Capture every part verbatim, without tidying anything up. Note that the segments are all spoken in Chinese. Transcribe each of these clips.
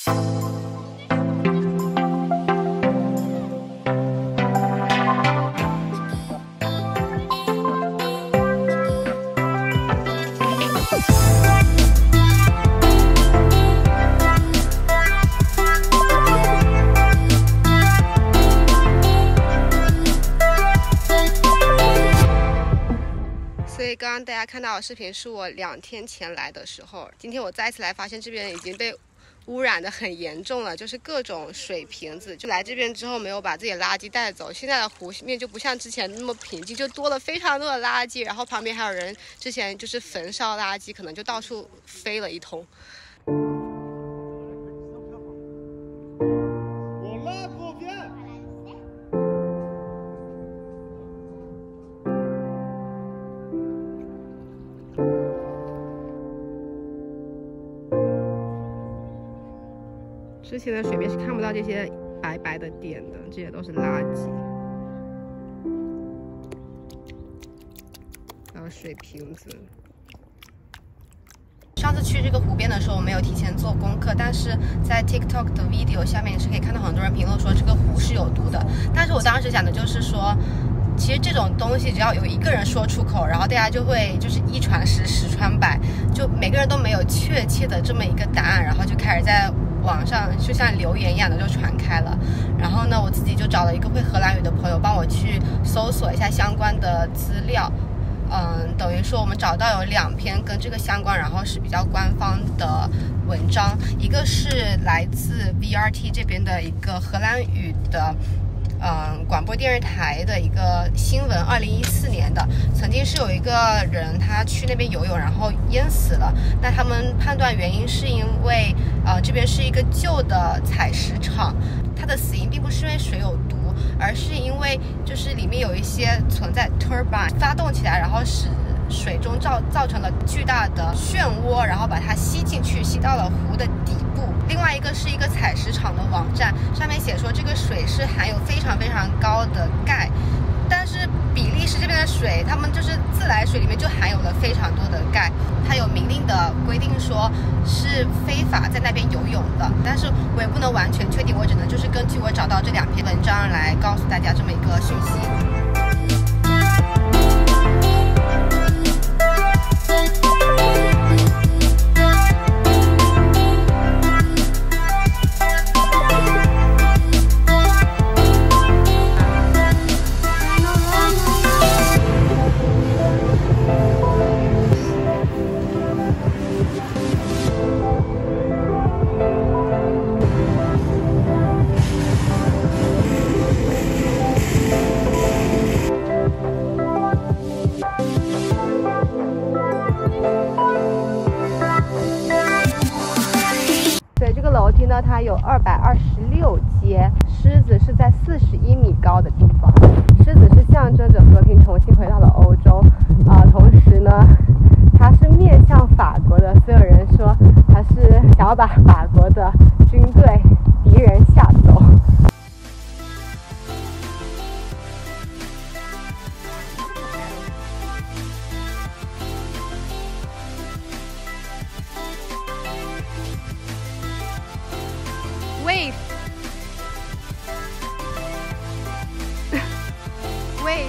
刚刚大家看到的视频是我两天前来的时候，今天我再次来发现这边已经被污染的很严重了，就是各种水瓶子。就来这边之后没有把自己的垃圾带走，现在的湖面就不像之前那么平静，就多了非常多的垃圾，然后旁边还有人之前就是焚烧垃圾，可能就到处飞了一通。之前的水面是看不到这些白白的点的，这些都是垃圾，还有水瓶子。上次去这个湖边的时候，我没有提前做功课，但是在 TikTok 的 video 下面是可以看到很多人评论说这个湖是有毒的。但是我当时想的就是说，其实这种东西只要有一个人说出口，然后大家就会就是一传十，十传百，就每个人都没有确切的这么一个答案，然后就开始在网上就像留言一样的就传开了。然后呢，我自己就找了一个会荷兰语的朋友帮我去搜索一下相关的资料。嗯，等于说我们找到有两篇跟这个相关，然后是比较官方的文章，一个是来自 V R T 这边的一个荷兰语的嗯广播电视台的一个新闻，二零一四年的，曾经是有一个人他去那边游泳，然后淹死了。那他们判断原因是因为呃这边是一个旧的采石场，他的死因并不是因为水有毒，而是因为就是里面有一些存在 turbine 发动起来，然后使水中造造成了巨大的漩涡，然后把它吸进去，吸到了湖的底部。另外一个是一个采石场的网站，上面写说这个水是含有非常非常高的钙，但是比利时这边的水，他们就是自来水里面就含有了非常多的钙，它有明令的规定说是非法在那边游泳的，但是我也不能完全确定，我只能就是根据我找到这两篇文章来告诉大家这么一个讯息。楼梯呢，它有二百二十六阶，狮子是在四十一米高的地方。狮子是象征着和平重新回到了欧洲啊、呃，同时呢，它是面向法国的，所有人说它是想要把法国的军队敌人吓走。Wait. Wait.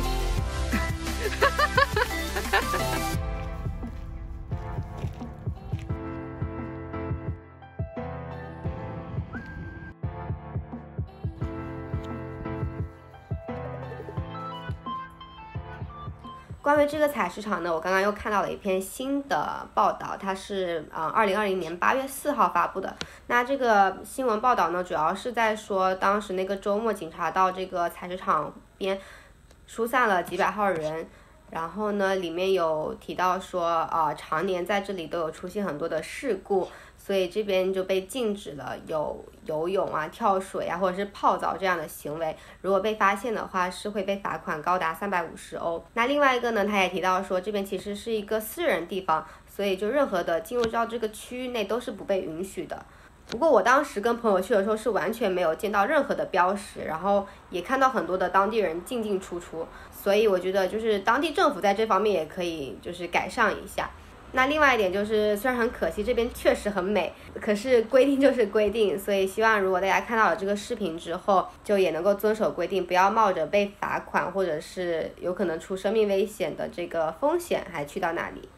关于这个采石场呢，我刚刚又看到了一篇新的报道，它是呃二零二零年八月四号发布的。那这个新闻报道呢，主要是在说当时那个周末，警察到这个采石场边疏散了几百号人，然后呢，里面有提到说，呃，常年在这里都有出现很多的事故。所以这边就被禁止了有游泳啊、跳水啊，或者是泡澡这样的行为。如果被发现的话，是会被罚款高达三百五十欧。那另外一个呢，他也提到说，这边其实是一个私人地方，所以就任何的进入到这个区域内都是不被允许的。不过我当时跟朋友去的时候是完全没有见到任何的标识，然后也看到很多的当地人进进出出，所以我觉得就是当地政府在这方面也可以就是改善一下。 那另外一点就是，虽然很可惜，这边确实很美，可是规定就是规定，所以希望如果大家看到了这个视频之后，就也能够遵守规定，不要冒着被罚款或者是有可能出生命危险的这个风险还去到那里。